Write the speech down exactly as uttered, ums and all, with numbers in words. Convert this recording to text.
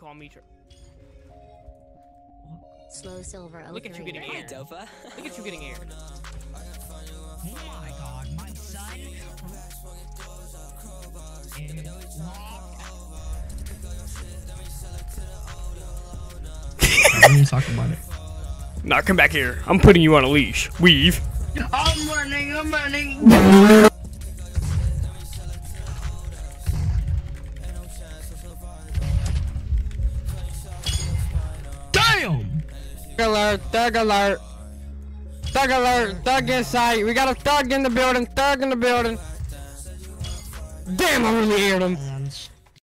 call me. Slow Silver. Look at you getting aired. Dofa. Look at you getting aired. Oh my god, my son is I didn't talk about it. Nah, come back here. I'm putting you on a leash. Weave. I'm running, I'm running. Damn! Thug alert, thug alert. Thug alert, thug in sight. We got a thug in the building, thug in the building. Damn, I really aired him.